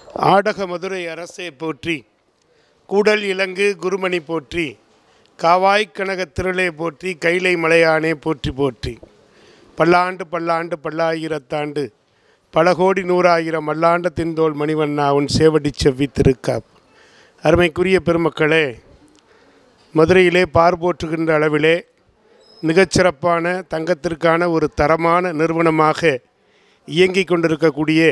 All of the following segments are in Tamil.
ஆடக மதுரை அரசே போற்றி, கூடல் இலங்கு குருமணி போற்றி, காவாய்க் கனக திரளே போற்றி, கைலை மலையானே போற்றி போற்றி. பல்லாண்டு பல்லாண்டு பல்லாயிரத்தாண்டு பல கோடி நூறாயிரம் மல்லாண்ட தின்தோள் மணிவண்ணா உன் சேவடி செவ்வி திருக்காப். அருமைக்குரிய பெருமக்களே, மதுரையிலே பார்போற்றுகின்ற அளவிலே மிகச்சிறப்பான தங்கத்திற்கான ஒரு தரமான நிறுவனமாக இயங்கிக் கொண்டிருக்கக்கூடிய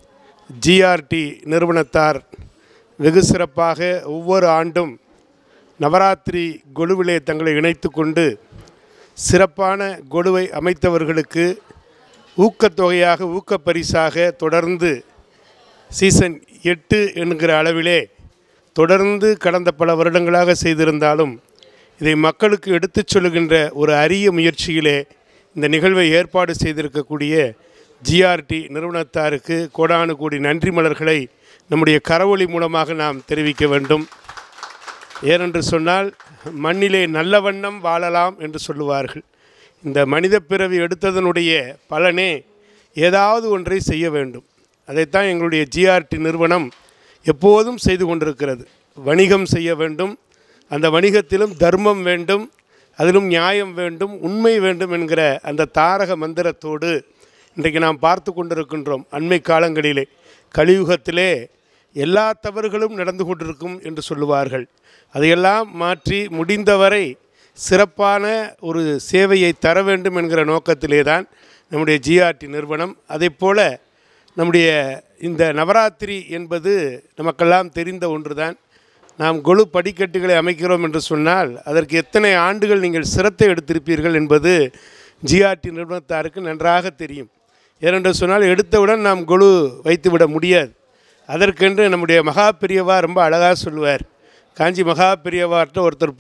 ஜிஆர்டி நிறுவனத்தார் வெகு சிறப்பாக ஒவ்வொரு ஆண்டும் நவராத்திரி கொலுவிலே தங்களை இணைத்து கொண்டு சிறப்பான கொலுவை அமைத்தவர்களுக்கு ஊக்கத்தொகையாக ஊக்கப்பரிசாக தொடர்ந்து சீசன் 8 என்கிற அளவிலே தொடர்ந்து கடந்த பல வருடங்களாக செய்திருந்தாலும் இதை மக்களுக்கு எடுத்துச் சொல்லுகின்ற ஒரு அரிய முயற்சியிலே இந்த நிகழ்வை ஏற்பாடு செய்திருக்கக்கூடிய ஜிஆர்டி நிறுவனத்தாருக்கு கோடானு கோடி நன்றி மலர்களை நம்முடைய கரவொலி மூலமாக நாம் தெரிவிக்க வேண்டும். ஏனென்று சொன்னால் மண்ணிலே நல்ல வண்ணம் வாழலாம் என்று சொல்லுவார்கள். இந்த மனித பிறவி எடுத்ததனுடைய பலனே ஏதாவது ஒன்றை செய்ய வேண்டும். அதைத்தான் எங்களுடைய ஜிஆர்டி நிறுவனம் எப்போதும் செய்து கொண்டிருக்கிறது. வணிகம் செய்ய வேண்டும், அந்த வணிகத்திலும் தர்மம் வேண்டும், அதிலும் நியாயம் வேண்டும், உண்மை வேண்டும் என்கிற அந்த தாரக மந்திரத்தோடு இன்றைக்கு நாம் பார்த்து கொண்டிருக்கின்றோம். அண்மை காலங்களிலே கலியுகத்திலே எல்லா தவறுகளும் நடந்து கொண்டிருக்கும் என்று சொல்லுவார்கள். அதையெல்லாம் மாற்றி முடிந்தவரை சிறப்பான ஒரு சேவையை தர வேண்டும் என்கிற நோக்கத்திலே தான் நம்முடைய ஜிஆர்டி நிறுவனம். அதைப்போல நம்முடைய இந்த நவராத்திரி என்பது நமக்கெல்லாம் தெரிந்த ஒன்று தான். நாம் கொலு படிக்கட்டுகளை அமைக்கிறோம் என்று சொன்னால் அதற்கு எத்தனை ஆண்டுகள் நீங்கள் சிரத்தை எடுத்திருப்பீர்கள் என்பது ஜிஆர்டி நிறுவனத்தாருக்கு நன்றாக தெரியும். ஏனென்று சொன்னால் எடுத்தவுடன் நாம் கொலு வைத்துவிட முடியாது. அதற்கென்று நம்முடைய மகா பெரியவா ரொம்ப அழகாக சொல்லுவார். காஞ்சி மகா பெரியவார்கிட்ட ஒருத்தர்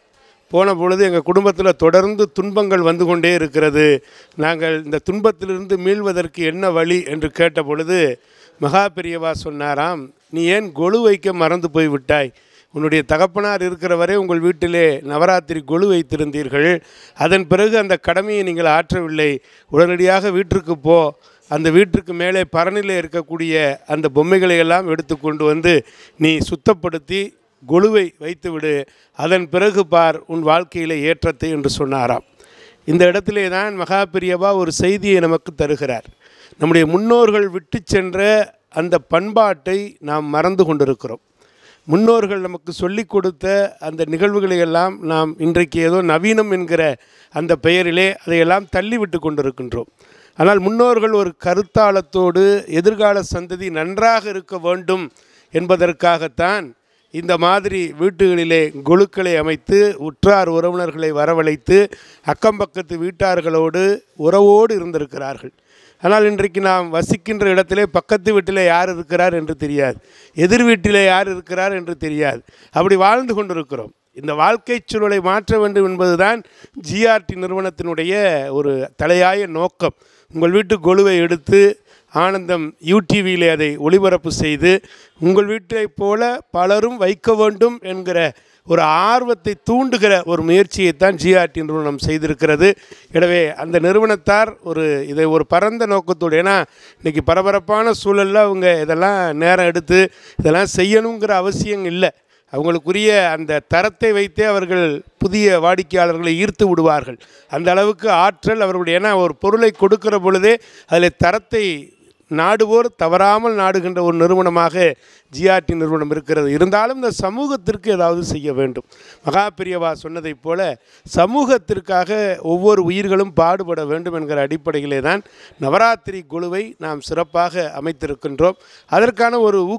போன பொழுது எங்கள் குடும்பத்தில் தொடர்ந்து துன்பங்கள் வந்து கொண்டே இருக்கிறது, நாங்கள் இந்த துன்பத்திலிருந்து மீள்வதற்கு என்ன வழி என்று கேட்ட பொழுது மகா பெரியவா சொன்னாராம், நீ ஏன் கொலு வைக்க மறந்து போய்விட்டாய்? உன்னுடைய தகப்பனார் இருக்கிற வரை உங்கள் வீட்டிலே நவராத்திரி கொலு வைத்திருந்தீர்கள், அதன் பிறகு அந்த கடமையை நீங்கள் ஆற்றவில்லை. உடனடியாக வீட்டிற்கு போ, அந்த வீட்டுக்கு மேலே பரனிலே இருக்கக்கூடிய அந்த பொம்மைகளை எல்லாம் எடுத்து கொண்டு வந்து நீ சுத்தப்படுத்தி கொலுவை வைத்துவிடு, அதன் பிறகு பார் உன் வாழ்க்கையிலே ஏற்றத்தை என்று சொன்னாராம். இந்த இடத்திலே தான் மகா பெரியவா ஒரு செய்தியை நமக்கு தருகிறார். நம்முடைய முன்னோர்கள் விட்டு சென்ற அந்த பண்பாட்டை நாம் மறந்து கொண்டிருக்கிறோம். முன்னோர்கள் நமக்கு சொல்லிக் கொடுத்த அந்த நிகழ்வுகளை எல்லாம் நாம் இன்றைக்கு ஏதோ நவீனம் என்கிற அந்த பெயரிலே அதையெல்லாம் தள்ளிவிட்டு கொண்டிருக்கின்றோம். ஆனால் முன்னோர்கள் ஒரு கருத்தாளத்தோடு எதிர்கால சந்ததி நன்றாக இருக்க வேண்டும் என்பதற்காகத்தான் இந்த மாதிரி வீட்டுகளிலே கொலுக்களை அமைத்து உற்றார் உறவினர்களை வரவழைத்து அக்கம்பக்கத்து வீட்டார்களோடு உறவோடு இருந்திருக்கிறார்கள். ஆனால் இன்றைக்கு நாம் வசிக்கின்ற இடத்திலே பக்கத்து வீட்டிலே யார் இருக்கிறார் என்று தெரியாது, எதிர் வீட்டிலே யார் இருக்கிறார் என்று தெரியாது. அப்படி வாழ்ந்து கொண்டிருக்கிறோம். இந்த வாழ்க்கை சூழலை மாற்ற வேண்டும் என்பதுதான் ஜிஆர்டி நிறுவனத்தினுடைய ஒரு தலையாய நோக்கம். உங்கள் வீட்டு கொலுவை எடுத்து ஆனந்தம் யூடிவியிலே அதை ஒளிபரப்பு செய்து உங்கள் வீட்டைப் போல பலரும் வைக்க வேண்டும் என்கிற ஒரு ஆர்வத்தை தூண்டுகிற ஒரு முயற்சியைத்தான் ஜிஆர்டி நிறுவனம் செய்திருக்கிறது. எனவே அந்த நிறுவனத்தார் இதை ஒரு பரந்த நோக்கத்தோடு, ஏன்னா இன்றைக்கி பரபரப்பான சூழலில் அவங்க இதெல்லாம் நேரம் எடுத்து இதெல்லாம் செய்யணுங்கிற அவசியம் இல்லை. அவங்களுக்குரிய அந்த தரத்தை வைத்தே அவர்கள் புதிய வாடிக்கையாளர்களை ஈர்த்து விடுவார்கள். அந்த அளவுக்கு ஆற்றல் அவர்களுடைய, ஏன்னா ஒரு பொருளை கொடுக்கிற பொழுதே அதில் தரத்தை நாடுவோர் தவறாமல் நாடுகின்ற ஒரு நிறுவனமாக ஜிஆர்டி நிறுவனம் இருக்கிறது. இருந்தாலும் இந்த சமூகத்திற்கு ஏதாவது செய்ய வேண்டும். மகா பெரியவா சொன்னதைப் போல சமூகத்திற்காக ஒவ்வொரு உயிர்களும் பாடுபட வேண்டும் என்கிற அடிப்படையிலே தான் நவராத்திரி கொலுவை நாம் சிறப்பாக அமைத்திருக்கின்றோம். அதற்கான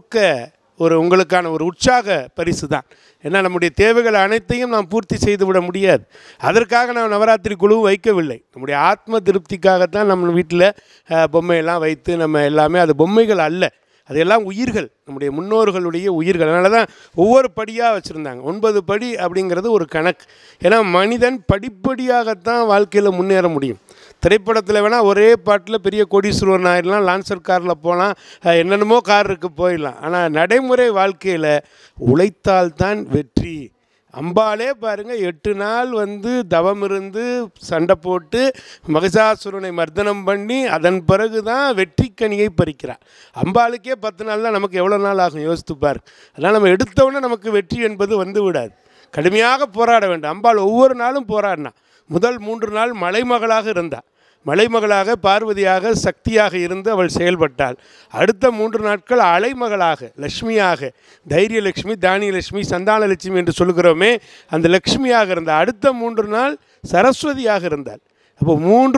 உங்களுக்கான ஒரு உற்சாக பரிசு தான். ஏன்னா நம்முடைய தேவைகள் அனைத்தையும் நாம் பூர்த்தி செய்துவிட முடியாது. அதற்காக நாம் நவராத்திரி குழு வைக்கவில்லை. நம்முடைய ஆத்ம திருப்திக்காகத்தான் நம்ம வீட்டில் பொம்மையெல்லாம் வைத்து நம்ம எல்லாமே, அது பொம்மைகள் அல்ல, அதெல்லாம் உயிர்கள், நம்முடைய முன்னோர்களுடைய உயிர்கள். அதனால தான் ஒவ்வொரு படியாக வச்சுருந்தாங்க. 9 படி அப்படிங்கிறது ஒரு கணக்கு. ஏன்னா மனிதன் படிப்படியாகத்தான் வாழ்க்கையில் முன்னேற முடியும். திரைப்படத்தில் வேணால் ஒரே பாட்டில் பெரிய கோடீஸ்வரன் ஆகிடலாம், லான்சர் காரில் போகலாம், என்னென்னமோ கார் இருக்குது போயிடலாம். ஆனால் நடைமுறை வாழ்க்கையில் உழைத்தால்தான் வெற்றி. அம்பாலே பாருங்கள் 8 நாள் வந்து தவம் இருந்து சண்டை போட்டு மகிஷாசுரனை மர்தனம் பண்ணி அதன் பிறகு தான் வெற்றிக்கனியை பறிக்கிறார். அம்பாளுக்கே 10 நாள் தான், நமக்கு எவ்வளோ நாள் ஆகும் யோசித்துப்பார். அதனால் நம்ம எடுத்தவுடனே நமக்கு வெற்றி என்பது வந்து விடாது, கடுமையாக போராட வேண்டும். அம்பாள் ஒவ்வொரு நாளும் போராடினா. முதல் 3 நாள் மலைமகளாக இருந்தாள், மலைமகளாக பார்வதியாக சக்தியாக இருந்து அவள் செயல்பட்டாள். அடுத்த 3 நாட்கள் அலைமகளாக லக்ஷ்மியாக, தைரியலட்சுமி, தானியலட்சுமி, சந்தானலட்சுமி என்று சொல்கிறோமே அந்த லக்ஷ்மியாக இருந்தாள். அடுத்த 3 நாள் சரஸ்வதியாக இருந்தாள். அப்போ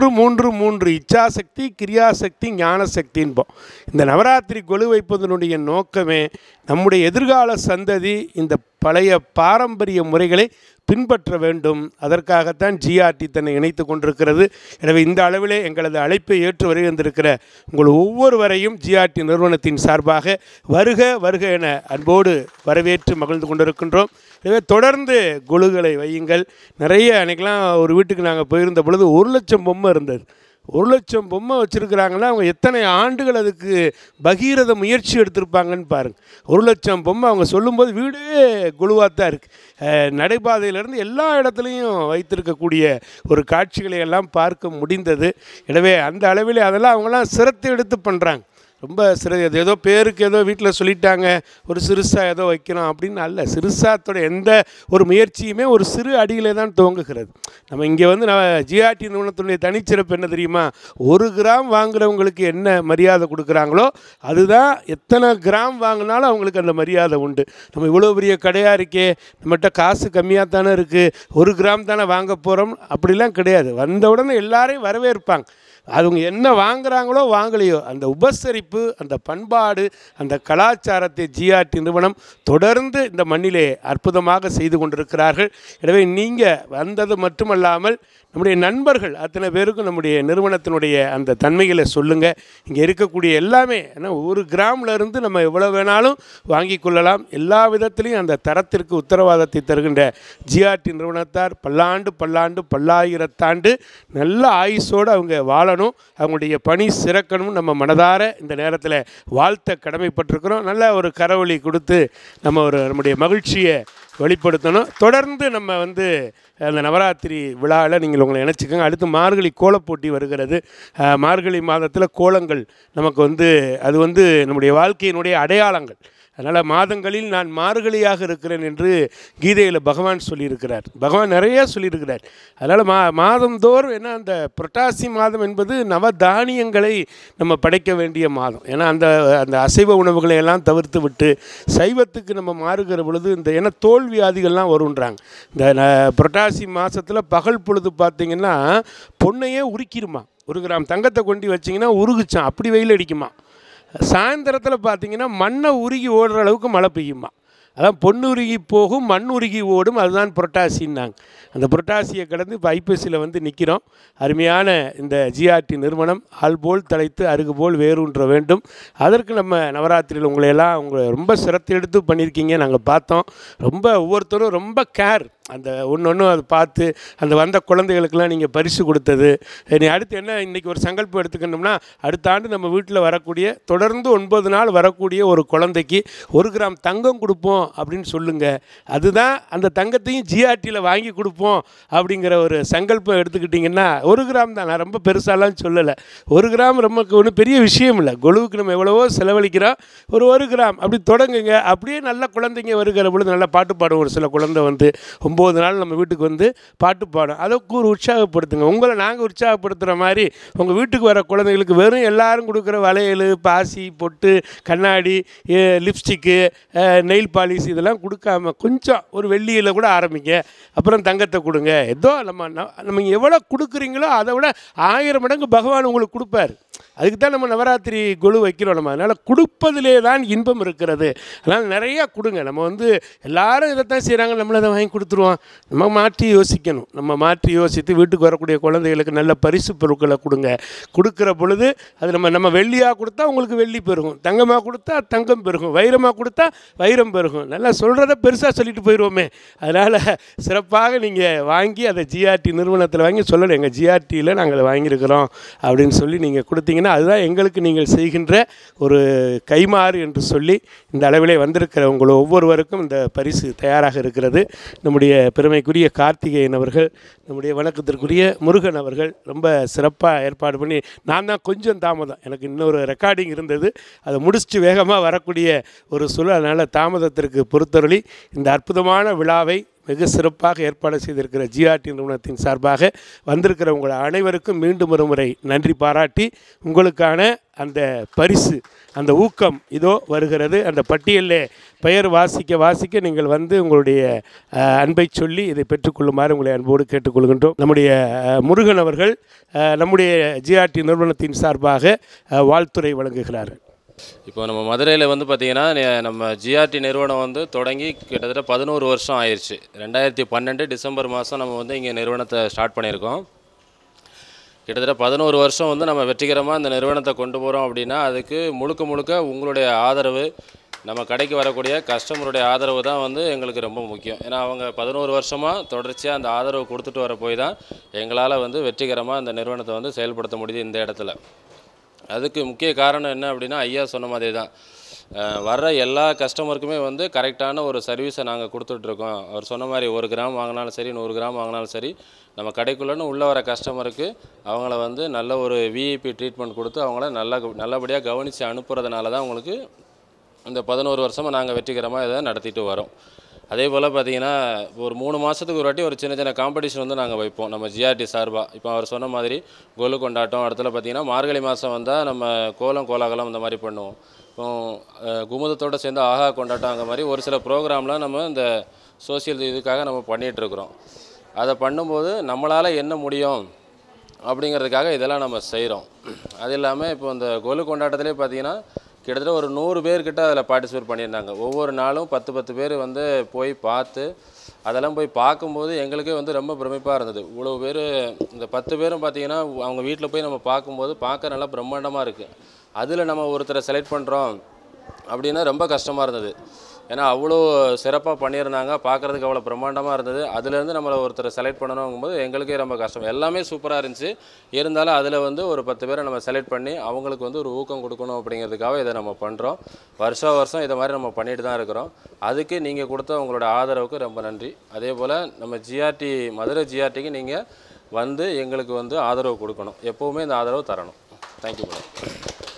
3 இச்சாசக்தி, கிரியாசக்தி, ஞானசக்தின்போம். இந்த நவராத்திரி கொலு வைப்பதனுடைய நோக்கமே நம்முடைய எதிர்கால சந்ததி இந்த பழைய பாரம்பரிய முறைகளை பின்பற்ற வேண்டும். அதற்காகத்தான் ஜிஆர்டி தன்னை இணைத்து கொண்டிருக்கிறது. எனவே இந்த அளவிலே எங்களது அழைப்பை ஏற்று வருகின்றிருக்கிற உங்கள் ஒவ்வொருவரையும் ஜிஆர்டி நிறுவனத்தின் சார்பாக வருக வருக என அன்போடு வரவேற்று மகிழ்ந்து கொண்டிருக்கின்றோம். எனவே தொடர்ந்து கொலுகளை வையுங்கள். நிறைய அன்றைக்கெலாம் ஒரு வீட்டுக்கு நாங்கள் போயிருந்த பொழுது 1,00,000 பொம்மை இருந்தது. 1,00,000 பொம்மை வச்சுருக்கிறாங்கன்னா அவங்க எத்தனை ஆண்டுகள் அதுக்கு பகீரத முயற்சி எடுத்திருப்பாங்கன்னு பாருங்கள். 1,00,000 பொம்மை அவங்க சொல்லும்போது வீடே குழுவாக தான் இருக்குது. நடைபாதையிலேருந்து எல்லா இடத்துலையும் வைத்திருக்கக்கூடிய ஒரு காட்சிகளை எல்லாம் பார்க்க முடிந்தது. எனவே அந்த அளவில் அதெல்லாம் அவங்களாம் சிரத்தை எடுத்து பண்ணுறாங்க. ரொம்ப அது ஏதோ பேருக்கு ஏதோ வீட்டில் சொல்லிட்டாங்க ஒரு சிறுசாக ஏதோ வைக்கிறோம் அப்படின்னு அல்ல. சிறுசாத்தோட எந்த ஒரு முயற்சியுமே ஒரு சிறு அடியிலே தான் துவங்குகிறது. நம்ம இங்கே வந்து ஜிஆர்டி நிறுவனத்துடைய தனிச்சிறப்பு என்ன தெரியுமா? 1 கிராம் வாங்குறவங்களுக்கு என்ன மரியாதை கொடுக்குறாங்களோ அதுதான் எத்தனை கிராம் வாங்கினாலும் அவங்களுக்கு அந்த மரியாதை உண்டு. நம்ம இவ்வளோ பெரிய கடையாக இருக்கே, நம்மகிட்ட காசு கம்மியாக தானே இருக்குது, 1 கிராம் தானே வாங்க போகிறோம் அப்படிலாம் கிடையாது. வந்த உடனே எல்லாரையும் வரவேற்பாங்க. அவங்க என்ன வாங்குகிறாங்களோ வாங்கலையோ அந்த உபசரிப்பு, அந்த பண்பாடு, அந்த கலாச்சாரத்தை ஜிஆர்டி நிறுவனம் தொடர்ந்து இந்த மண்ணிலே அற்புதமாக செய்து கொண்டிருக்கிறார்கள். எனவே நீங்கள் வந்தது மட்டுமல்லாமல் நம்முடைய நண்பர்கள் அத்தனை பேருக்கும் நம்முடைய நிறுவனத்தினுடைய அந்த தன்மைகளை சொல்லுங்கள். இங்கே இருக்கக்கூடிய எல்லாமே ஏன்னா 1 கிராம்லேருந்து நம்ம எவ்வளோ வேணாலும் வாங்கி கொள்ளலாம். எல்லா விதத்திலையும் அந்த தரத்திற்கு உத்தரவாதத்தை தருகின்ற ஜிஆர்டி நிறுவனத்தார் பல்லாயிரத்தாண்டு நல்ல ஆயுசோடு அவங்க வாழணும், அவங்களுடைய பணி சிறக்கணும். நம்ம மனதார இந்த நேரத்தில் வாழ்த்த கடமைப்பட்டிருக்கிறோம். நல்ல ஒரு கரவொலி கொடுத்து நம்முடைய மகிழ்ச்சியை வெளிப்படுத்தணும். தொடர்ந்து நம்ம வந்து அந்த நவராத்திரி விழாவில் நீங்கள் உங்களை நினச்சிக்கோங்க. அடுத்து மார்கழி கோலப்போட்டி வருகிறது. மார்கழி மாதத்தில் கோலங்கள் நமக்கு வந்து அது வந்து நம்முடைய வாழ்க்கையினுடைய அடையாளங்கள். அதனால் மாதங்களில் நான் மார்கழியாக இருக்கிறேன் என்று கீதையில் பகவான் சொல்லியிருக்கிறார். பகவான் நிறையா சொல்லியிருக்கிறார். அதனால் மாதந்தோறும் ஏன்னா அந்த புரட்டாசி மாதம் என்பது நவதானியங்களை நம்ம படைக்க வேண்டிய மாதம். ஏன்னா அந்த அசைவ உணவுகளை எல்லாம் தவிர்த்து விட்டு சைவத்துக்கு நம்ம மாறுகிற பொழுது இந்த ஏன்னா தோல் வியாதிகள்லாம் வருன்றாங்க. இந்த புரட்டாசி மாதத்தில் பகல் பொழுது பார்த்திங்கன்னா பொண்ணையே உருக்கிடுமா. 1 கிராம் தங்கத்தை கொண்டு வச்சிங்கன்னா உருகுச்சான், அப்படி வெயில் அடிக்குமா. சாயந்தரத்தில் பார்த்திங்கன்னா மண்ணை உருகி ஓடுற அளவுக்கு மழை பெய்யுமா. அதான் பொண்ணு உருகி போகும் மண் உருகி ஓடும், அதுதான் புரட்டாசின்னாங்க. அந்த புரட்டாசியை கடந்து இப்போ ஐப்பசியில் வந்து நிற்கிறோம். அருமையான இந்த ஜிஆர்டி நிறுவனம் ஆள்போல் தலைத்து அருகுபோல் வேரூன்ற வேண்டும். அதற்கு நம்ம நவராத்திரியில் உங்களை ரொம்ப சிரத்தை எடுத்து பண்ணியிருக்கீங்க. நாங்கள் பார்த்தோம். ரொம்ப ஒவ்வொருத்தரும் ரொம்ப கேர், அந்த ஒன்று அதை பார்த்து அந்த வந்த குழந்தைகளுக்கெல்லாம் நீங்கள் பரிசு கொடுத்தது. நீ அடுத்து என்ன இன்றைக்கி ஒரு சங்கல்பம் எடுத்துக்கணும்னா அடுத்த ஆண்டு நம்ம வீட்டில் வரக்கூடிய தொடர்ந்து 9 நாள் வரக்கூடிய ஒரு குழந்தைக்கு 1 கிராம் தங்கம் கொடுப்போம் அப்படின்னு சொல்லுங்கள். அதுதான் அந்த தங்கத்தையும் ஜிஆர்டியில் வாங்கி கொடுப்போம் அப்படிங்கிற ஒரு சங்கல்பம் எடுத்துக்கிட்டிங்கன்னா 1 கிராம் தான். நான் ரொம்ப பெருசாலாம் சொல்லலை. 1 கிராம் நமக்கு ஒன்றும் பெரிய விஷயம் இல்லை. கொலுவுக்கு நம்ம எவ்வளவோ செலவழிக்கிறோம். 1 கிராம் அப்படி தொடங்குங்க. அப்படியே நல்ல குழந்தைங்க வருகிற பொழுது நல்லா பாட்டு பாடும். ஒரு சில குழந்தை வந்து 9 நாள் நம்ம வீட்டுக்கு வந்து பாட்டு பாடும். அதற்கு ஒரு உற்சாகப்படுத்துங்க. உங்களை நாங்கள் உற்சாகப்படுத்துகிற மாதிரி உங்கள் வீட்டுக்கு வர குழந்தைகளுக்கு வெறும் எல்லாரும் கொடுக்குற வளையல், பாசி, பொட்டு, கண்ணாடி, லிப்ஸ்டிக்கு, நெயில் பாலிஷ் இதெல்லாம் கொடுக்காம கொஞ்சம் ஒரு வெள்ளியில் கூட ஆரம்பிங்க. அப்புறம் தங்கத்தை கொடுங்க. ஏதோ நம்ம எவ்வளோ கொடுக்குறீங்களோ அதை விட 1000 மடங்கு பகவான் உங்களுக்கு கொடுப்பார். அதுக்கு தான் நம்ம நவராத்திரி கொலு வைக்கிறோம். நம்ம அதனால் கொடுப்பதிலே தான் இன்பம் இருக்கிறது. அதனால் நிறையா கொடுங்க. நம்ம வந்து எல்லாரும் இதைத்தான் செய்கிறாங்க, நம்மளை அதை வாங்கி கொடுத்துருவோம். நம்ம மாற்றி யோசிக்கணும். நம்ம மாற்றி யோசித்து வீட்டுக்கு வரக்கூடிய குழந்தைகளுக்கு நல்ல பரிசு பொருட்களை கொடுங்க. கொடுக்குற பொழுது அது நம்ம வெள்ளியாக கொடுத்தா உங்களுக்கு வெள்ளி பெருகும், தங்கமாக கொடுத்தா தங்கம் பெருகும், வைரமாக கொடுத்தா வைரம் பெருகும். நல்லா சொல்கிறத பெருசாக சொல்லிட்டு போயிடுவோமே. அதனால் சிறப்பாக நீங்கள் வாங்கி அதை ஜிஆர்டி நிறுவனத்தில் வாங்கி சொல்லணும், எங்கள் ஜிஆர்டியில் நாங்கள் அதை வாங்கியிருக்கிறோம் அப்படின்னு சொல்லி நீங்கள் கொடுத்தீங்கன்னா அதுதான் எங்களுக்கு நீங்கள் செய்கின்ற ஒரு கைமாறு என்று சொல்லி இந்த அளவிலே வந்திருக்கிற உங்கள் ஒவ்வொருவருக்கும் இந்த பரிசு தயாராக இருக்கிறது. நம்முடைய பெருமைக்குரிய கார்த்திகேயன் அவர்கள், நம்முடைய வணக்கத்திற்குரிய முருகன் அவர்கள் ரொம்ப சிறப்பாக ஏற்பாடு பண்ணி, நான் தான் கொஞ்சம் தாமதம், எனக்கு இன்னொரு ரெக்கார்டிங் இருந்தது, அதை முடிச்சுட்டு வேகமாக வரக்கூடிய ஒரு சூழல். அதனால் தாமதத்திற்கு பொறுத்தருளி இந்த அற்புதமான விழாவை மிக சிறப்பாக ஏற்பாடு செய்திருக்கிற ஜிஆர்டி நிறுவனத்தின் சார்பாக வந்திருக்கிற உங்கள் அனைவருக்கும் மீண்டும் ஒரு முறை நன்றி பாராட்டி, உங்களுக்கான அந்த பரிசு, அந்த ஊக்கம் இதோ வருகிறது. அந்த பட்டியலில் பெயர் வாசிக்க நீங்கள் வந்து உங்களுடைய அன்பை சொல்லி இதை பெற்றுக்கொள்ளுமாறு உங்களை அன்போடு கேட்டுக்கொள்கின்றோம். நம்முடைய முருகன் அவர்கள் நம்முடைய ஜிஆர்டி நிறுவனத்தின் சார்பாக வாழ்த்துரை வழங்குகிறார். இப்போ நம்ம மதுரையில் வந்து பார்த்திங்கன்னா, நம்ம ஜிஆர்டி நிறுவனம் வந்து தொடங்கி கிட்டத்தட்ட 11 வருஷம் ஆயிடுச்சு. 2012 டிசம்பர் மாதம் நம்ம வந்து இங்கே நிறுவனத்தை ஸ்டார்ட் பண்ணியிருக்கோம். கிட்டத்தட்ட 11 வருஷம் வந்து நம்ம வெற்றிகரமாக இந்த நிறுவனத்தை கொண்டு போகிறோம் அப்படின்னா, அதுக்கு முழுக்க உங்களுடைய ஆதரவு, நம்ம கடைக்கு வரக்கூடிய கஸ்டமருடைய ஆதரவு தான் வந்து எங்களுக்கு ரொம்ப முக்கியம். ஏன்னா அவங்க 11 வருஷமாக தொடர்ச்சியாக அந்த ஆதரவு கொடுத்துட்டு வர போய் தான் எங்களால் வந்து வெற்றிகரமாக இந்த நிறுவனத்தை வந்து செயல்படுத்த முடியுது இந்த இடத்துல. அதுக்கு முக்கிய காரணம் என்ன அப்படின்னா, ஐயா சொன்ன மாதிரி தான், வர்ற எல்லா கஸ்டமருக்குமே வந்து கரெக்டான ஒரு சர்வீஸை நாங்கள் கொடுத்துட்ருக்கோம். அவர் சொன்ன மாதிரி 1 கிராம் வாங்கினாலும் சரி, 100 கிராம் வாங்கினாலும் சரி, நம்ம கடைக்குள்ளேன்னு உள்ளே வர கஸ்டமருக்கு அவங்கள வந்து நல்ல ஒரு விஐபி ட்ரீட்மெண்ட் கொடுத்து அவங்கள நல்லபடியாக கவனித்து அனுப்புறதுனால தான் உங்களுக்கு இந்த 11 வருஷமாக நாங்கள் வெற்றிகரமாக இதை நடத்திட்டு வரோம். அதே போல் பார்த்திங்கன்னா, ஒரு 3 மாதத்துக்கு ஒரு வாட்டி ஒரு சின்ன காம்படிஷன் வந்து நாங்கள் வைப்போம் நம்ம ஜிஆர்டி சார்பாக. இப்போ அவர் சொன்ன மாதிரி கொலு கொண்டாட்டம், இடத்துல பார்த்திங்கன்னா மார்கழி மாதம் வந்தால் நம்ம கோலாகலம் இந்த மாதிரி பண்ணுவோம். இப்போ குமுதத்தோடு சேர்ந்து ஆஹா கொண்டாட்டம், அந்த மாதிரி ஒரு சில ப்ரோக்ராம்லாம் நம்ம இந்த சோசியல் இதுக்காக நம்ம பண்ணிகிட்ருக்குறோம். அதை பண்ணும்போது நம்மளால் என்ன முடியும் அப்படிங்கிறதுக்காக இதெல்லாம் நம்ம செய்கிறோம். அது இல்லாமல் இப்போ இந்த கொலு கொண்டாட்டத்திலே பார்த்திங்கன்னா கிட்டத்தட்ட ஒரு 100 பேர்கிட்ட அதில் பார்ட்டிசிபேட் பண்ணியிருந்தாங்க. ஒவ்வொரு நாளும் 10 பேர் வந்து போய் பார்த்து, அதெல்லாம் போய் பார்க்கும்போது எங்களுக்கே வந்து ரொம்ப பிரமிப்பாக இருந்தது. இவ்வளோ பேர், இந்த 10 பேரும் பார்த்திங்கன்னா அவங்க வீட்டில் போய் நம்ம பார்க்கும்போது பார்க்க நல்லா பிரம்மாண்டமாக இருக்குது. அதில் நம்ம ஒருத்தரை செலக்ட் பண்ணுறோம் அப்படின்னா ரொம்ப கஷ்டமாக இருந்தது. ஏன்னா அவ்வளோ சிறப்பாக பண்ணியிருந்தாங்க, பார்க்குறதுக்கு அவ்வளோ பிரம்மாண்டமாக இருந்தது. அதுலேருந்து நம்மளை ஒருத்தரை செலக்ட் பண்ணணுங்கும்போது எங்களுக்கே ரொம்ப கஷ்டம். எல்லாமே சூப்பராக இருந்துச்சு. இருந்தாலும் அதில் வந்து ஒரு 10 பேரை நம்ம செலக்ட் பண்ணி அவங்களுக்கு வந்து ஒரு ஊக்கம் கொடுக்கணும் அப்படிங்கிறதுக்காக இதை நம்ம பண்ணுறோம். வருஷம் இதை மாதிரி நம்ம பண்ணிட்டு தான் இருக்கிறோம். அதுக்கு நீங்கள் கொடுத்த உங்களோட ஆதரவுக்கு ரொம்ப நன்றி. அதே போல் நம்ம ஜிஆர்டி, மதுரை ஜிஆர்டிக்கு நீங்கள் வந்து எங்களுக்கு வந்து ஆதரவு கொடுக்கணும், எப்போவுமே இந்த ஆதரவு தரணும். Thank you madam.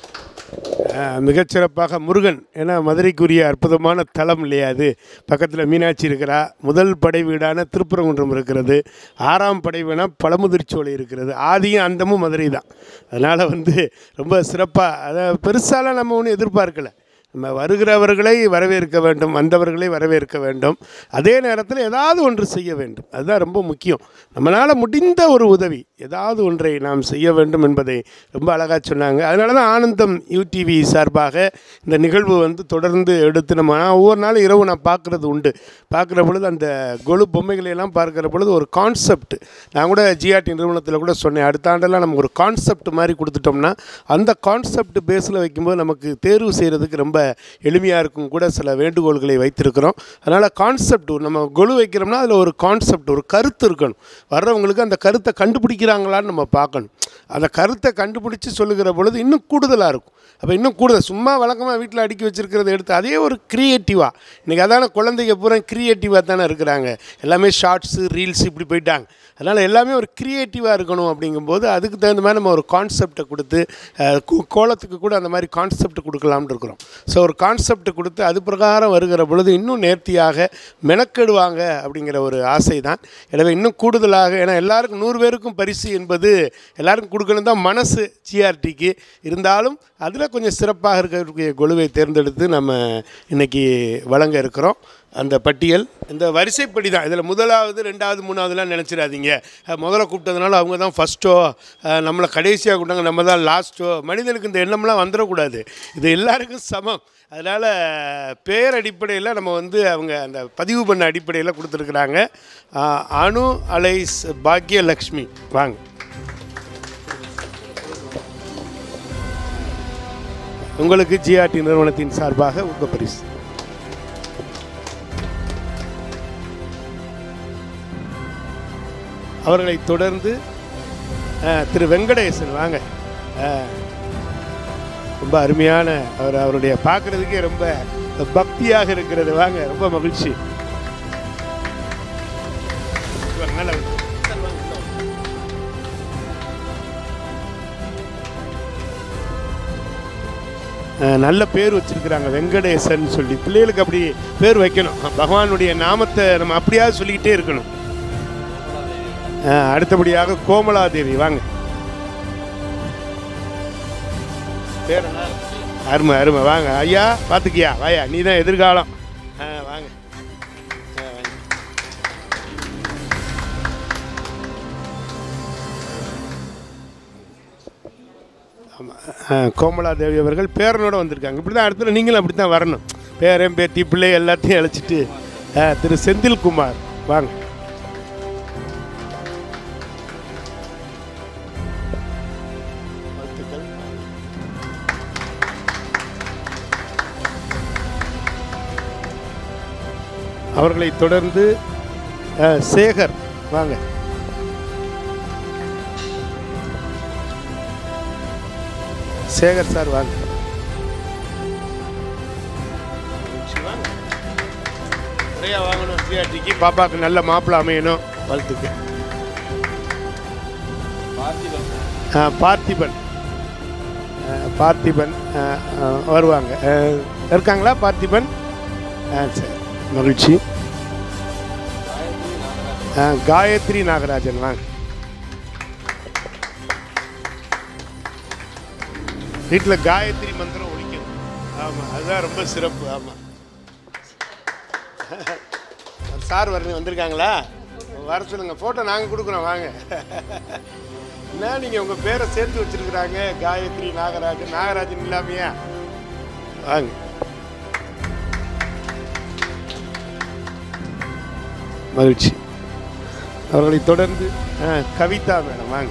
மிகச்சிறப்பாக முருகன், ஏன்னா மதுரைக்குரிய அற்புதமான தலம் இல்லையா அது. பக்கத்தில் மீனாட்சி இருக்கிறா, முதல் படை வீடான திருப்பரங்குன்றம் இருக்கிறது, 6ஆம் படை வீடான பழமுதிர்ச்சோலை இருக்கிறது, ஆதியும் அந்தமும் மதுரை தான். அதனால் வந்து ரொம்ப சிறப்பாக, அதை பெருசாலாம் நம்ம ஒன்றும் எதிர்பார்க்கலை. நம்ம வருகிறவர்களை வரவேற்க வேண்டும், வந்தவர்களை வரவேற்க வேண்டும், அதே நேரத்தில் ஏதாவது ஒன்று செய்ய வேண்டும். அதுதான் ரொம்ப முக்கியம். நம்மளால் முடிந்த ஒரு உதவி, ஏதாவது ஒன்றை நாம் செய்ய வேண்டும் என்பதை ரொம்ப அழகாக சொன்னாங்க. அதனால தான் ஆனந்தம் யூடிவி சார்பாக இந்த நிகழ்வு வந்து தொடர்ந்து எடுத்து நம்ம ஒவ்வொரு நாளும் இரவு நான் பார்க்குறது உண்டு. பார்க்குற பொழுது அந்த கொலு பொம்மைகளையெல்லாம் பார்க்குற பொழுது ஒரு கான்செப்ட், நான் கூட ஜிஆர்டி நிறுவனத்தில் கூட சொன்னேன், அடுத்த ஆண்டெல்லாம் நம்ம ஒரு கான்செப்ட் மாதிரி கொடுத்துட்டோம்னா அந்த கான்செப்ட் பேஸில் வைக்கும்போது நமக்கு தேர்வு செய்கிறதுக்கு ரொம்ப எளிமையாக இருக்கும். கூட சில வேண்டுகோள்களை வைத்திருக்கிறோம். அதனால் கான்செப்ட், நம்ம கொலு வைக்கிறோம்னா அதில் ஒரு கான்செப்ட், ஒரு கருத்து இருக்கணும். வர்றவங்களுக்கு அந்த கருத்தை கண்டுபிடிக்கிறாங்களான்னு நம்ம பார்க்கணும். அந்த கருத்தை கண்டுபிடிச்சி சொல்லுகிற பொழுது இன்னும் கூடுதலாக இருக்கும். அப்போ இன்னும் கூடுதல், சும்மா வழக்கமாக வீட்டில் அடுக்கி வச்சுருக்கிறத எடுத்து அதே ஒரு க்ரியேட்டிவாக, இன்றைக்கி அதான குழந்தைங்க பூரா க்ரியேட்டிவாக தானே இருக்கிறாங்க. எல்லாமே ஷார்ட்ஸு, ரீல்ஸ் இப்படி போயிட்டாங்க. அதனால் எல்லாமே ஒரு க்ரியேட்டிவாக இருக்கணும். அப்படிங்கும்போது அதுக்கு தகுந்த மாதிரி நம்ம ஒரு கான்செப்டை கொடுத்து, கோலத்துக்கு கூட அந்த மாதிரி கான்செப்ட் கொடுக்கலாம்னு இருக்கிறோம். ஸோ ஒரு கான்செப்ட் கொடுத்து அது பிரகாரம் வருகிற பொழுது இன்னும் நேர்த்தியாக மெனக்கெடுவாங்க அப்படிங்கிற ஒரு ஆசை தான். எனவே இன்னும் கூடுதலாக, ஏன்னா எல்லாருக்கும் 100 பேருக்கும் பரிசு என்பது எல்லாருக்கும் கொடுக்கணும் தான் மனசு ஜிஆர்டிக்கு இருந்தாலும், அதில் கொஞ்சம் சிறப்பாக இருக்கக்கூடிய கொலுவை தேர்ந்தெடுத்து நம்ம இன்றைக்கி வழங்க இருக்கிறோம். அந்த பட்டியல் இந்த வரிசைப்படி தான். இதில் முதலாவது, 2வது, 3வதுலாம் நினச்சிடாதீங்க. முதல்ல கூப்பிட்டதுனால அவங்க தான் ஃபஸ்ட்டோ, நம்மளை கடைசியாக கூப்பிட்டாங்க நம்ம தான் லாஸ்ட்டோ, மனிதனுக்கு இந்த எண்ணம்லாம் வந்துடக்கூடாது. இது எல்லாருக்கும் சமம். அதனால் பேர் அடிப்படையில் நம்ம வந்து அவங்க அந்த பதிவு பண்ண அடிப்படையில் கொடுத்துருக்குறாங்க. அனு அலைஸ் பாக்யலக்ஷ்மி, வாங்க. உங்களுக்கு ஜிஆர்டி நிறுவனத்தின் சார்பாக உங்கள் பரிசு. அவர்களை தொடர்ந்து திரு வெங்கடேசன், வாங்க. ரொம்ப அருமையான அவருடைய பார்க்குறதுக்கே ரொம்ப பக்தியாக இருக்கிறது. வாங்க, ரொம்ப மகிழ்ச்சி. இங்கிட்டு வாங்க, நல்லா இருக்கு. சார் வாங்க, உள்ள வாங்க. நல்ல பேர் வச்சிருக்கிறாங்க வெங்கடேசன் சொல்லி. பிள்ளைகளுக்கு அப்படி பேர் வைக்கணும். பகவானுடைய நாமத்தை நம்ம அப்படியாவது சொல்லிக்கிட்டே இருக்கணும். அடுத்தபடியாக கோமலாதேவி வாங்க. பேர் என்ன? அருமை அருமை. வாங்க ஐயா, பார்த்துக்கியா வாயா, நீ தான் எதிர்காலம். வாங்க. கோமலாதேவி அவர்கள் பேரனோடு வந்திருக்காங்க. இப்படி தான் அடுத்த நீங்களும் அப்படி தான் வரணும். பேரன் பேத்தி பிள்ளை எல்லாத்தையும் அழைச்சிட்டு திரு செந்தில்குமார் வாங்க. அவர்களை தொடர்ந்து சேகர் வாங்க. சேகர் சார் வாங்க. நிறையா வாங்கணும். ஜிஆர்டிக்கு பாப்பாவுக்கு நல்ல மாப்பிள்ளை அமையணும். வாழ்த்துக்கு. பார்த்திபன் பார்த்திபன் வருவாங்க. இருக்காங்களா பார்த்திபன்? சரி, மகிழ்ச்சி. காயத்ரி நாகராஜன் வாங்க. வீட்டில் காயத்ரி மந்திரம் ஒழிக்கணும். ஆமாம், அதுதான் ரொம்ப சிறப்பு. ஆமாம், சார் வந்திருக்காங்களா? வர சொல்லுங்க, ஃபோட்டோ நாங்கள் கொடுக்குறோம் வாங்க. என்ன நீங்கள் உங்கள் பேரை சேர்த்து வச்சுருக்குறாங்க, காயத்ரி நாகராஜன். நாகராஜன் இல்லாமையா? வாங்க. மகிழ்ச்சி. அவர்களை தொடர்ந்து கவிதா மேடம் வாங்க.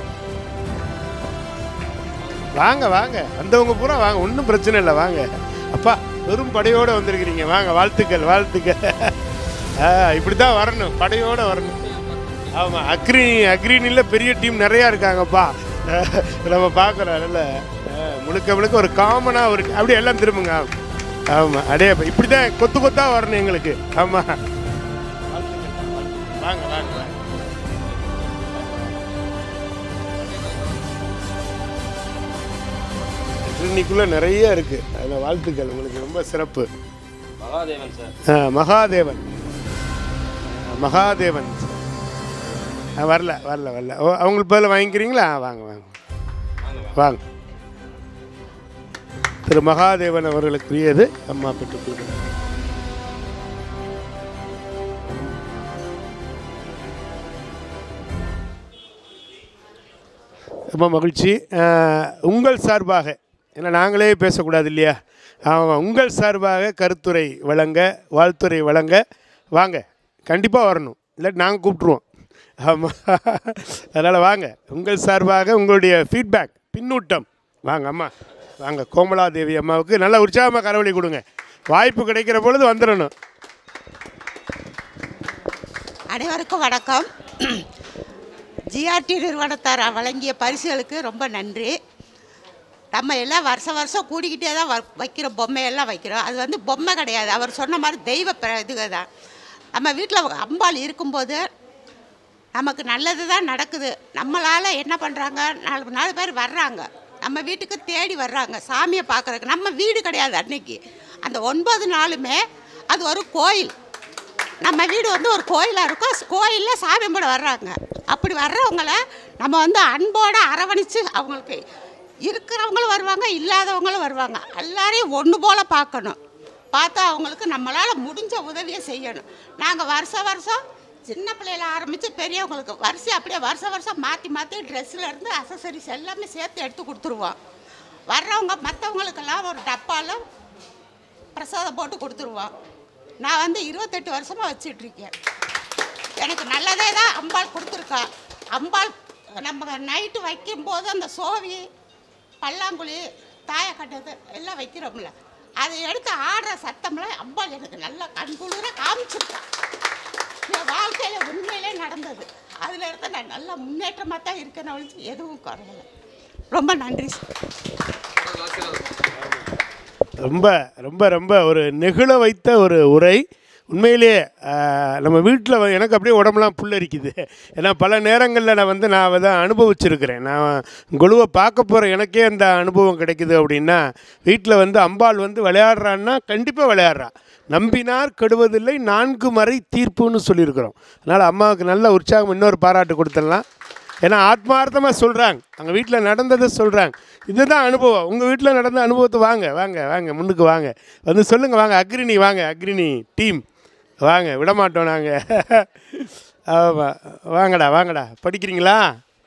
வாங்க வாங்க, வந்தவங்க பூரா வாங்க, ஒன்றும் பிரச்சனை இல்லை வாங்க. அப்பா வெறும் படையோடு வந்திருக்கிறீங்க, வாங்க. வாழ்த்துக்கள் வாழ்த்துக்கள். இப்படி தான் வரணும், படையோடு வரணும். ஆமாம், அக்ரீனில் பெரிய டீம் நிறையா இருக்காங்கப்பா. நம்ம பார்க்குறோம். இல்லை முழுக்க முழுக்க ஒரு காமனாக ஒரு அப்படியே எல்லாம் திரும்புங்க. ஆமாம், அடே இப்படி தான் கொத்து கொத்தாக வரணும் எங்களுக்கு. ஆமாம், வாங்க வாங்க. இன்னைக்குள்ள நிறைய இருக்கு. அதில் வாழ்த்துக்கள் உங்களுக்கு, ரொம்ப சிறப்பு. மகாதேவன் சார். மகாதேவன் மகாதேவன் வரல வரல வரல. அவங்களுக்கு பதில் வாங்கிக்கிறீங்களா? வாங்க வாங்க வாங்க. திரு மகாதேவன் அவர்களுக்குரியது அம்மா பெற்றுக் கொடுக்குறேன். ரொம்ப மகிழ்ச்சி. உங்கள் சார்பாக, ஏன்னா நாங்களே பேசக்கூடாது இல்லையா? ஆமாம், உங்கள் சார்பாக கருத்துரை வழங்க, வாழ்த்துறை வழங்க வாங்க. கண்டிப்பாக வரணும், இல்லாட்டி நாங்கள் கூப்பிட்ருவோம். ஆமாம், அதனால் வாங்க. உங்கள் சார்பாக உங்களுடைய ஃபீட்பேக், பின்னூட்டம் வாங்க. அம்மா வாங்க. கோமலாதேவி அம்மாவுக்கு நல்ல உற்சாகமாக கரவழி கொடுங்க. வாய்ப்பு கிடைக்கிற பொழுது வந்துடணும். அனைவருக்கும் வணக்கம். ஜிஆர்டி நிறுவனத்தார் வழங்கிய பரிசுகளுக்கு ரொம்ப நன்றி. நம்ம எல்லாம் வருஷம் கூடிக்கிட்டே தான் வைக்கிறோம், பொம்மையெல்லாம் வைக்கிறோம். அது வந்து பொம்மை கிடையாது, அவர் சொன்ன மாதிரி தெய்வ இதுக தான். நம்ம வீட்டில் அம்பாள் இருக்கும்போது நமக்கு நல்லது தான் நடக்குது. நம்மளால் என்ன பண்ணுறாங்க, 4 பேர் வர்றாங்க, நம்ம வீட்டுக்கு தேடி வர்றாங்க சாமியை பார்க்குறதுக்கு. நம்ம வீடு கிடையாது அன்னைக்கு. அந்த 9 நாளுமே அது ஒரு கோயில். நம்ம வீடு வந்து ஒரு கோயிலாக இருக்கும். கோயிலில் சாமி கூட வர்றாங்க. அப்படி வர்றவங்கள நம்ம வந்து அன்போடு அரவணைச்சு, அவங்களுக்கு இருக்கிறவங்களும் வருவாங்க, இல்லாதவங்களும் வருவாங்க. எல்லாரையும் ஒன்று போல் பார்க்கணும். பார்த்தா அவங்களுக்கு நம்மளால் முடிஞ்ச உதவியை செய்யணும். நாங்கள் வருஷம் சின்ன பிள்ளையில ஆரம்பித்து பெரியவங்களுக்கு வரிசை அப்படியே வருஷம் மாற்றி ட்ரெஸ்ஸிலேருந்து அசசரிஸ் எல்லாமே சேர்த்து எடுத்து கொடுத்துருவோம். வர்றவங்க மற்றவங்களுக்கெல்லாம் ஒரு டப்பாவில் பிரசாதம் போட்டு கொடுத்துருவோம். நான் வந்து 28 வருஷமாக வச்சிட்ருக்கேன். எனக்கு நல்லதே தான் அம்பாள் கொடுத்துருக்கா. அம்பாள் நம்ம நைட்டு வைக்கும்போது அந்த சோவி, பல்லாங்குழி, தாயக்கட்டது எல்லாம் வைக்கிறோம்ல, அதை எடுத்து ஆடுற சத்தம்லாம் அம்பாள் எனக்கு நல்லா கண்குளிர காமிச்சிருக்கா. என் வாழ்க்கையில் உண்மையிலே நடந்தது. அதில் இருந்து நான் நல்லா முன்னேற்றமாக தான் இருக்கேன்னு ஒழிச்சு எதுவும் குறையலை. ரொம்ப நன்றி சார். ரொம்ப ரொம்ப ரொம்ப ஒரு நெகிழ வைத்த ஒரு உரை. உண்மையிலேயே நம்ம வீட்டில் எனக்கு அப்படியே உடம்புலாம் புல்லரிக்குது. ஏன்னா பல நேரங்களில் நான் அதை அனுபவிச்சிருக்கிறேன். நான் கொலுவை பார்க்க போகிற எனக்கே அந்த அனுபவம் கிடைக்குது. அப்படின்னா வீட்டில் அம்பாள் விளையாடுறான்னா கண்டிப்பாக விளையாடுறா. நம்பினார் கெடுவதில்லை 4 மறை தீர்ப்புன்னு சொல்லியிருக்கிறோம். அதனால் அம்மாவுக்கு நல்ல உற்சாகம், இன்னொரு பாராட்டு கொடுத்துடலாம். ஏன்னா ஆத்மார்த்தமாக சொல்கிறாங்க, அங்கே வீட்டில் நடந்ததை சொல்கிறாங்க. இதுதான் அனுபவம். உங்கள் வீட்டில் நடந்த அனுபவத்தை வாங்க வாங்க வாங்க முன்னுக்கு வாங்க சொல்லுங்கள். வாங்க அக்ரினி, வாங்க அக்ரினி டீம் வாங்க, விடமாட்டோம் நாங்கள். ஆமாம், வாங்கடா படிக்கிறீங்களா?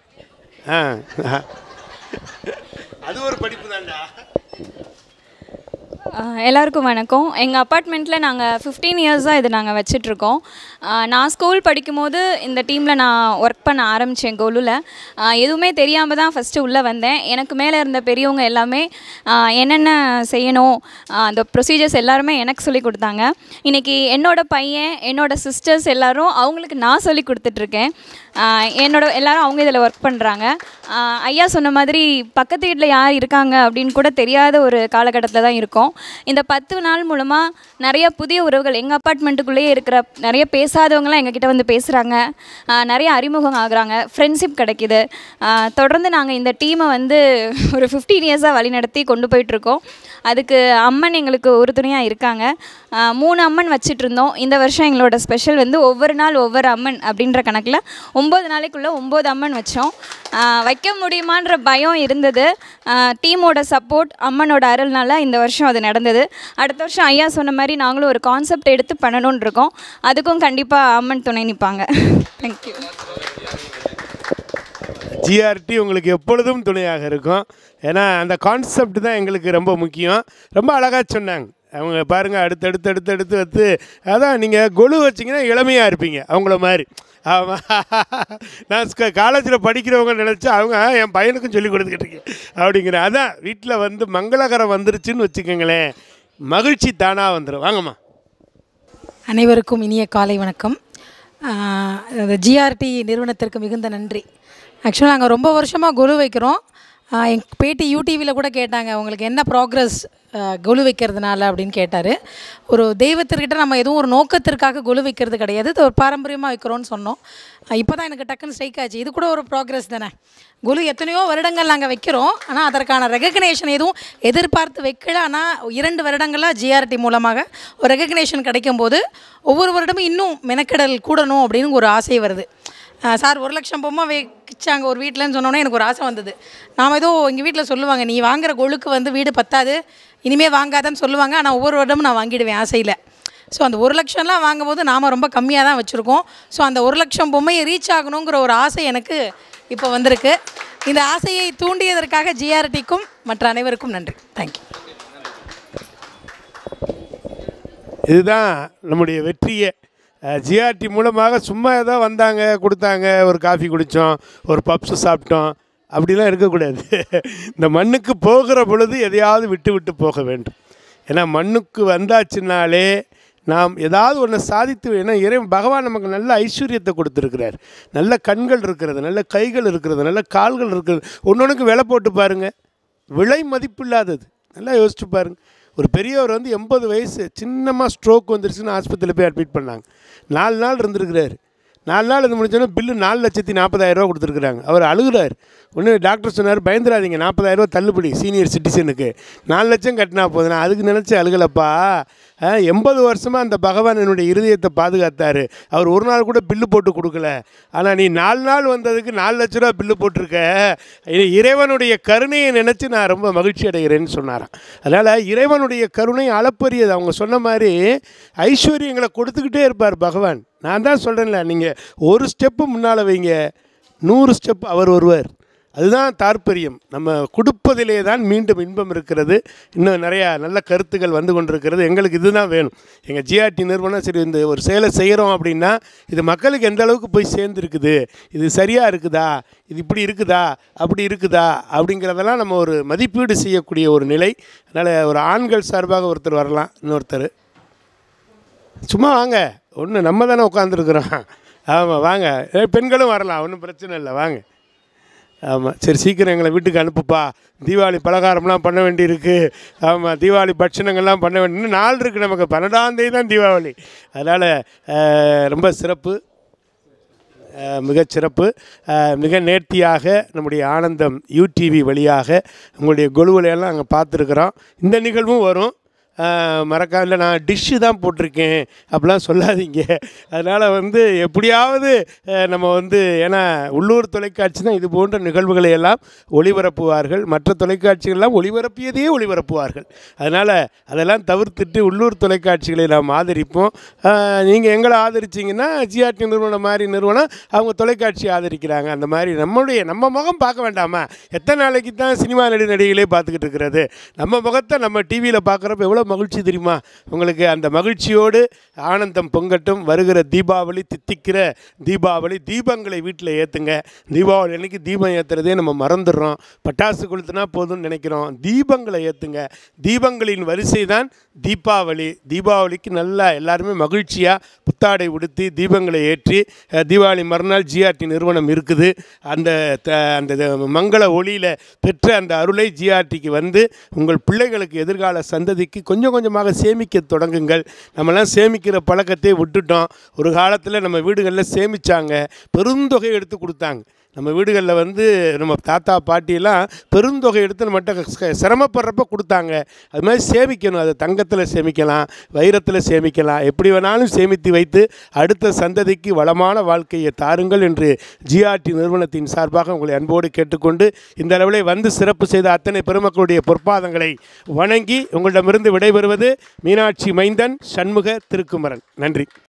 அது ஒரு படிப்பு தான்டா. எல்லாருக்கும் வணக்கம். எங்கள் அப்பார்ட்மெண்ட்டில் நாங்கள் 15 இயர்ஸாக இது நாங்கள் வச்சிட்ருக்கோம். நான் ஸ்கூல் படிக்கும்போது இந்த டீமில் நான் ஒர்க் பண்ண ஆரம்பித்தேன். கொலுவில் எதுவுமே தெரியாமல் தான் ஃபஸ்ட்டு உள்ளே வந்தேன். எனக்கு மேலே இருந்த பெரியவங்க எல்லாமே என்னென்ன செய்யணும் அந்த ப்ரொசீஜர்ஸ் எல்லாருமே எனக்கு சொல்லி கொடுத்தாங்க. இன்றைக்கி என்னோடய பையன், என்னோடய சிஸ்டர்ஸ் எல்லோரும் அவங்களுக்கு நான் சொல்லி கொடுத்துட்ருக்கேன். எல்லோரும் அவங்க இதில் ஒர்க் பண்ணுறாங்க. ஐயா சொன்ன மாதிரி பக்கத்து வீட்டில் யார் இருக்காங்க அப்படின்னு கூட தெரியாத ஒரு காலகட்டத்தில் தான் இருக்கோம். இந்த 10 நாள் மூலமாக நிறைய புதிய உறவுகள் எங்கள் அப்பார்ட்மெண்ட்டுக்குள்ளேயே இருக்கிற நிறைய பேசாதவங்களாம் எங்ககிட்ட வந்து பேசுகிறாங்க. நிறைய அறிமுகம் ஆகுறாங்க, ஃப்ரெண்ட்ஷிப் கிடைக்கிது. தொடர்ந்து நாங்கள் இந்த டீமை ஒரு 15 இயர்ஸாக வழிநடத்தி கொண்டு போயிட்டுருக்கோம். அதுக்கு அம்மன் எங்களுக்கு ஒரு துணையாக இருக்காங்க. 3 அம்மன் வச்சிட்ருந்தோம். இந்த வருஷம் எங்களோட ஸ்பெஷல் ஒவ்வொரு நாள் ஒவ்வொரு அம்மன் அப்படின்ற கணக்கில் 9 நாளைக்குள்ளே 9 அம்மன் வச்சோம். வைக்க முடியுமான்ற பயம் இருந்தது. டீமோட சப்போர்ட், அம்மனோட அருள்னால இந்த வருஷம் அது நடந்தது. அடுத்த வருஷம் ஐயா சொன்ன மாதிரி நாங்களும் ஒரு கான்செப்ட் எடுத்து பண்ணணும்னு இருக்கோம். அதுக்கும் கண்டிப்பாக அம்மன் துணை நிற்பாங்க. தேங்க்யூ. ஜிஆர்டி உங்களுக்கு எப்பொழுதும் துணையாக இருக்கும். ஏன்னா அந்த கான்செப்ட் தான் எங்களுக்கு ரொம்ப முக்கியம். ரொம்ப அழகாக சொன்னாங்க அவங்க. பாருங்கள், அடுத்து அதான் நீங்கள் கொலு வச்சிங்கன்னா இளமையாக இருப்பீங்க அவங்கள மாதிரி. ஆமாம், நான் காலேஜில் படிக்கிறவங்க நினச்சா அவங்க என் பையனுக்கும் சொல்லி கொடுத்துக்கிட்டு இருக்கேன் அப்படிங்கிற. அதான் வீட்டில் மங்களகரம் வந்துருச்சுன்னு வச்சுக்கோங்களேன், மகிழ்ச்சி தானாக வந்துடும். வாங்கம்மா. அனைவருக்கும் இனிய காலை வணக்கம். ஜிஆர்டி நிறுவனத்திற்கு மிகுந்த நன்றி. ஆக்சுவலாக நாங்கள் ரொம்ப வருஷமாக கொலு வைக்கிறோம். எங்கள் பேட்டி யூடிவியில் கூட கேட்டாங்க, உங்களுக்கு என்ன ப்ராக்ரஸ் கொலு வைக்கிறதுனால அப்படின்னு கேட்டார். ஒரு தெய்வத்திற்கிட்ட நம்ம எதுவும் ஒரு நோக்கத்திற்காக கொலு வைக்கிறது கிடையாது, இது ஒரு பாரம்பரியமாக வைக்கிறோன்னு சொன்னோம். இப்போ தான் எனக்கு டக்குன்னு ஸ்ட்ரைக் ஆச்சு, இது கூட ஒரு ப்ராக்ரஸ் தானே. கொலு எத்தனையோ வருடங்கள் நாங்கள் வைக்கிறோம், ஆனால் அதற்கான ரெகக்னேஷன் எதுவும் எதிர்பார்த்து வைக்கல. ஆனால் 2 வருடங்களாக ஜிஆர்டி மூலமாக ஒரு ரெகக்னேஷன் கிடைக்கும்போது ஒவ்வொரு வருடமும் இன்னும் மெனக்கெடல் கூடணும் அப்படின்னு ஒரு ஆசை வருது. சார் 1 லட்சம் பொம்மை வச்சாங்க ஒரு வீட்டில்னு சொன்னோன்னே எனக்கு ஒரு ஆசை வந்தது. நாம் ஏதோ எங்கள் வீட்டில் சொல்லுவாங்க, நீ வாங்குகிற கொலுக்கு வீடு பத்தாது, இனிமேல் வாங்காதன்னு சொல்லுவாங்க. ஆனால் ஒவ்வொரு வருடமும் நான் வாங்கிடுவேன் ஆசையில். ஸோ அந்த 1 லட்சம்லாம் வாங்கும்போது நாம் ரொம்ப கம்மியாக தான் வச்சுருக்கோம். ஸோ அந்த 1 லட்சம் பொம்மையை ரீச் ஆகணுங்கிற ஒரு ஆசை எனக்கு இப்போ வந்திருக்கு. இந்த ஆசையை தூண்டியதற்காக ஜிஆர்டிக்கும் மற்ற அனைவருக்கும் நன்றி. தேங்க்யூ. இதுதான் நம்முடைய வெற்றியை. ஜிஆர்டி மூலமாக சும்மா ஏதோ வந்தாங்க, கொடுத்தாங்க, ஒரு காஃபி குடித்தோம், ஒரு பப்ஸு சாப்பிட்டோம், அப்படிலாம் இருக்கக்கூடாது. இந்த மண்ணுக்கு போகிற பொழுது எதையாவது விட்டு போக வேண்டும். ஏன்னா மண்ணுக்கு வந்தாச்சுனாலே நாம் ஏதாவது ஒன்று சாதித்து. ஏன்னா பகவான் நமக்கு நல்ல ஐஸ்வர்யத்தை கொடுத்துருக்கிறார். நல்ல கண்கள் இருக்கிறது, நல்ல கைகள் இருக்கிறது, நல்ல கால்கள் இருக்கிறது. ஒன்றொன்றுக்கு விலை போட்டு பாருங்கள், விலை மதிப்பில்லாதது. நல்லா யோசிச்சு பாருங்கள். ஒரு பெரியவர் 80 வயசு, சின்னமாக ஸ்ட்ரோக் வந்துருச்சுன்னு ஆஸ்பத்திரியில் போய் அட்மிட் பண்ணாங்க. 4 நாள் இருந்திருக்கிறார். 4 நாள் இது முடிஞ்சோன்னா பில்லு 4,40,000 ரூபா கொடுத்துருக்குறாங்க. அவர் அழுகிறார். ஒன்று டாக்டர் சொன்னார், பயந்துடாதீங்க, 40,000 ரூபா தள்ளுபடி சீனியர் சிட்டிசனுக்கு, 4 லட்சம் கட்டினா போதும். நான் அதுக்கு நினச்சி அழுகலப்பா. 80 வருஷமாக அந்த பகவான் என்னுடைய இருதயத்தை பாதுகாத்தார். அவர் ஒரு நாள் கூட பில்லு போட்டு கொடுக்கல. ஆனால் நீ 4 நாள் வந்ததுக்கு 4 லட்ச ரூபா பில்லு போட்டிருக்க. இறைவனுடைய கருணையை நினச்சி நான் ரொம்ப மகிழ்ச்சி அடைகிறேன்னு சொன்னாராம். அதனால் இறைவனுடைய கருணை அளப்பரியது. அவங்க சொன்ன மாதிரி ஐஸ்வர்யங்களை கொடுத்துக்கிட்டே இருப்பார் பகவான். நான் தான் சொல்கிறேன்ல, நீங்கள் ஒரு ஸ்டெப்பு முன்னால் வைங்க, 100 ஸ்டெப் அவர் வருவார். அதுதான் தாற்பயம். நம்ம கொடுப்பதிலே தான் மீண்டும் இன்பம் இருக்கிறது. இன்னும் நிறையா நல்ல கருத்துக்கள் வந்து கொண்டிருக்கிறது. எங்களுக்கு இதுதான் வேணும். எங்கள் ஜிஆர்டி நிறுவனம் சரி இந்த ஒரு செயலை செய்கிறோம் அப்படின்னா இது மக்களுக்கு எந்த அளவுக்கு போய் சேர்ந்துருக்குது, இது சரியாக இருக்குதா, இது இப்படி இருக்குதா, அப்படி இருக்குதா அப்படிங்கிறதெல்லாம் நம்ம ஒரு மதிப்பீடு செய்யக்கூடிய ஒரு நிலை. அதனால் ஒரு ஆண்கள் சார்பாக ஒருத்தர் வரலாம், இன்னொருத்தர் சும்மா வாங்க, ஒன்று நம்ம தானே உட்காந்துருக்குறோம். ஆமாம் வாங்க, பெண்களும் வரலாம், ஒன்றும் பிரச்சனை இல்லை, வாங்க ஆமாம், சரி சீக்கிரம் எங்களை வீட்டுக்கு அனுப்புப்பா, தீபாவளி பலகாரம்லாம் பண்ண வேண்டியிருக்கு. ஆமாம், தீபாவளி பட்சணங்கள்லாம் பண்ண வேண்டிய இன்னும் நாள் இருக்குது நமக்கு, 12ஆம் தேதி தான் தீபாவளி. அதனால் ரொம்ப சிறப்பு, மிகச்சிறப்பு. மிக நேர்த்தியாக நம்முடைய ஆனந்தம் யூடிவி வழியாக உங்களுடைய கொலுவிலையெல்லாம் நாங்கள் பார்த்துருக்குறோம். இந்த நிகழ்வும் வரும், மறக்காம. இல்லை நான் டிஷ்ஷு தான் போட்டிருக்கேன் அப்படிலாம் சொல்லாதீங்க. அதனால் வந்து எப்படியாவது நம்ம வந்து, ஏன்னா உள்ளூர் தொலைக்காட்சி தான் இது போன்ற நிகழ்வுகளை எல்லாம் ஒளிபரப்புவார்கள், மற்ற தொலைக்காட்சிகள்லாம் ஒளிபரப்பியதையே ஒளிபரப்புவார்கள். அதனால் அதெல்லாம் தவிர்த்துட்டு உள்ளூர் தொலைக்காட்சிகளை நாம் ஆதரிப்போம். நீங்கள் எங்களை ஆதரிச்சிங்கன்னா ஜிஆர்டி நிறுவனம் மாதிரி நிறுவனம் அவங்க தொலைக்காட்சி ஆதரிக்கிறாங்க. அந்த மாதிரி நம்ம முகம் பார்க்க வேண்டாமா? எத்தனை நாளைக்கு தான் சினிமா நடிகைகளே பார்த்துக்கிட்டு இருக்கிறது? நம்ம முகத்தை நம்ம டிவியில் பார்க்குறப்ப எவ்வளோ மகிழ்ச்சி தெரியுமா உங்களுக்கு? அந்த மகிழ்ச்சியோடு ஆனந்தம் பொங்கட்டும். வருகிற தீபாவளி, தித்திக்கிற தீபாவளி, தீபங்களை வீட்டில் ஏற்றுங்க. தீபாவளி அன்றைக்கி தீபம் ஏற்றுறதே நம்ம மறந்துடுறோம். பட்டாசு கொளுத்துனா போதும்னு நினைக்கிறோம். தீபங்களை ஏற்றுங்க. தீபங்களின் வரிசை தான் தீபாவளி. தீபாவளிக்கு நல்லா எல்லாருமே மகிழ்ச்சியாக புத்தாடை உடுத்தி தீபங்களை ஏற்றி, தீபாவளி மறுநாள் ஜிஆர்டி நிறுவனம் இருக்குது. அந்த மங்கள ஒளியில் பெற்ற அந்த அருளை ஜிஆர்டிக்கு வந்து உங்கள் பிள்ளைகளுக்கு, எதிர்கால சந்ததிக்கு கொஞ்சம் கொஞ்சமாக சேமிக்க தொடங்குங்கள். நம்மலாம் சேமிக்கிற பழக்கத்தை விட்டுட்டோம். ஒரு காலத்தில் நம்ம வீடுகளில் சேமித்தாங்க, பெருந்தொகை எடுத்து கொடுத்தாங்க. நம்ம வீடுகளில் வந்து நம்ம தாத்தா பாட்டியெல்லாம் பெருந்தொகை எடுத்து நம்மகிட்ட சிரமப்படுறப்ப கொடுத்தாங்க. அது மாதிரி சேமிக்கணும். அதை தங்கத்தில் சேமிக்கலாம், வைரத்தில் சேமிக்கலாம், எப்படி வேணாலும் சேமித்து வைத்து அடுத்த சந்ததிக்கு வளமான வாழ்க்கையை தாருங்கள் என்று ஜிஆர்டி நிறுவனத்தின் சார்பாக உங்களை அன்போடு கேட்டுக்கொண்டு, இந்த அளவிலே வந்து சிறப்பு செய்த அத்தனை பெருமக்களுடைய பொற்பாதங்களை வணங்கி உங்களிடமிருந்து விடைபெறுவது மீனாட்சி மைந்தன், சண்முக திருக்குமரன். நன்றி.